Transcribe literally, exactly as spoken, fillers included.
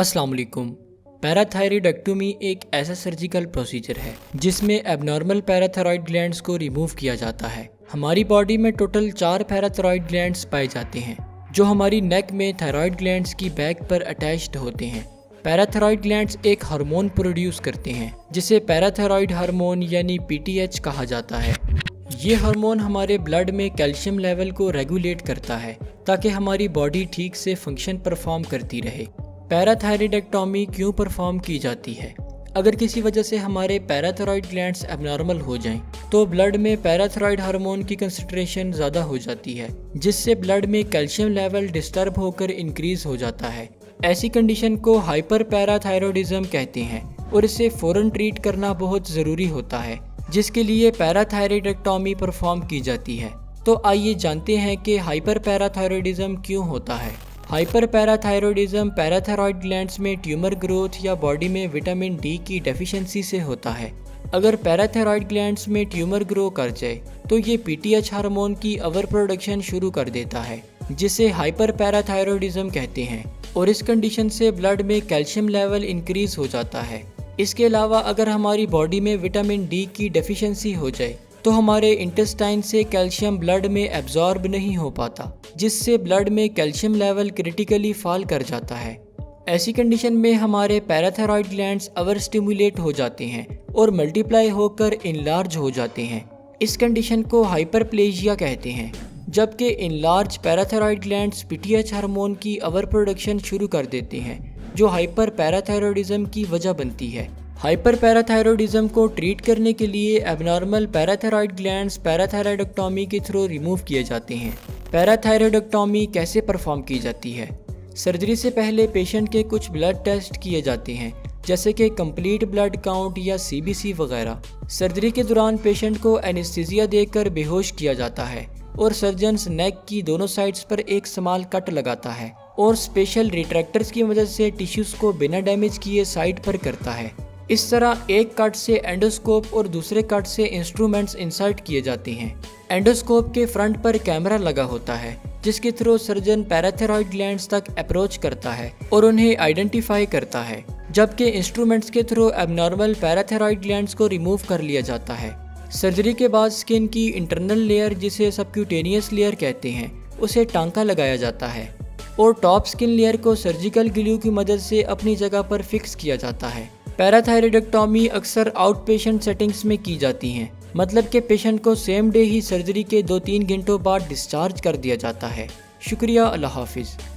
अस्सलाम वालेकुम। पैराथायरॉयडेक्टोमी एक ऐसा सर्जिकल प्रोसीजर है जिसमें एबनॉर्मल पैराथायरॉयड ग्लैंड्स को रिमूव किया जाता है। हमारी बॉडी में टोटल चार पैराथायरॉयड ग्लैंड्स पाए जाते हैं जो हमारी नेक में थायरॉयड ग्लैंड्स की बैक पर अटैच्ड होते हैं। पैराथायरॉयड ग्लैंड्स एक हार्मोन प्रोड्यूस करते हैं जिसे पैराथायरॉयड हार्मोन यानी पी टी एच कहा जाता है। ये हार्मोन हमारे ब्लड में कैल्शियम लेवल को रेगुलेट करता है ताकि हमारी बॉडी ठीक से फंक्शन परफॉर्म करती रहे। पैराथायरॉयडेक्टोमी क्यों परफॉर्म की जाती है? अगर किसी वजह से हमारे पैराथायरॉयड ग्लैंड्स एबनॉर्मल हो जाएं, तो ब्लड में पैराथायरॉयड हार्मोन की कंसंट्रेशन ज़्यादा हो जाती है जिससे ब्लड में कैल्शियम लेवल डिस्टर्ब होकर इंक्रीज हो जाता है। ऐसी कंडीशन को हाइपर पैराथायरॉयडिज्म कहते हैं और इसे फ़ौरन ट्रीट करना बहुत ज़रूरी होता है, जिसके लिए पैराथायरॉयडेक्टोमी परफॉर्म की जाती है। तो आइए जानते हैं कि हाइपर पैराथायरॉयडिज्म क्यों होता है। हाइपर पैराथायरॉयडिज्म पैराथायरॉयड ग्लैंड्स में ट्यूमर ग्रोथ या बॉडी में विटामिन डी की डेफिशिएंसी से होता है। अगर पैराथायरॉयड ग्लैंड्स में ट्यूमर ग्रो कर जाए तो ये पी टी एच हार्मोन की ओवर प्रोडक्शन शुरू कर देता है जिसे हाइपर पैराथायरॉयडिज्म कहते हैं, और इस कंडीशन से ब्लड में कैल्शियम लेवल इंक्रीज हो जाता है। इसके अलावा अगर हमारी बॉडी में विटामिन डी की डेफिशिएंसी हो जाए तो हमारे इंटेस्टाइन से कैल्शियम ब्लड में एब्जॉर्ब नहीं हो पाता, जिससे ब्लड में कैल्शियम लेवल क्रिटिकली फॉल कर जाता है। ऐसी कंडीशन में हमारे पैराथायरॉयड ग्लैंड्स ओवर स्टिमुलेट हो जाते हैं और मल्टीप्लाई होकर इनलार्ज हो जाते हैं। इस कंडीशन को हाइपरप्लेजिया कहते हैं। जबकि enlarge parathyroid glands P T H hormone की ओवर प्रोडक्शन शुरू कर देते हैं जो हाइपर पैराथायरॉयडिज्म की वजह बनती है। हाइपर पैराथायरॉयडिज्म को ट्रीट करने के लिए एबनॉर्मल पैराथायरॉयड ग्लैंड्स पैराथायरॉयडेक्टोमी के थ्रू रिमूव किए जाते हैं। पैराथायरॉयडेक्टोमी कैसे परफॉर्म की जाती है? सर्जरी से पहले पेशेंट के कुछ ब्लड टेस्ट किए जाते हैं जैसे कि कंप्लीट ब्लड काउंट या सी बी सी वगैरह। सर्जरी के दौरान पेशेंट को एनेस्थीसिया देकर बेहोश किया जाता है और सर्जन्स नेक की दोनों साइड्स पर एक स्मॉल कट लगाता है और स्पेशल रिट्रैक्टर्स की मदद से टिश्यूज को बिना डैमेज किए साइड पर करता है। इस तरह एक कट से एंडोस्कोप और दूसरे कट से इंस्ट्रूमेंट्स इंसर्ट किए जाते हैं। एंडोस्कोप के फ्रंट पर कैमरा लगा होता है जिसके थ्रू सर्जन पैराथायरॉयड ग्लैंड्स तक अप्रोच करता है और उन्हें आइडेंटिफाई करता है, जबकि इंस्ट्रूमेंट्स के थ्रू एबनॉर्मल पैराथायरॉयड ग्लैंड्स को रिमूव कर लिया जाता है। सर्जरी के बाद स्किन की इंटरनल लेयर, जिसे सबक्यूटेनियस लेयर कहते हैं, उसे टांका लगाया जाता है और टॉप स्किन लेयर को सर्जिकल ग्लू की मदद से अपनी जगह पर फिक्स किया जाता है। पैराथायरॉयडेक्टोमी अक्सर आउट पेशेंट सेटिंग्स में की जाती हैं, मतलब कि पेशेंट को सेम डे ही सर्जरी के दो तीन घंटों बाद डिस्चार्ज कर दिया जाता है। शुक्रिया, अल्लाह हाफिज़।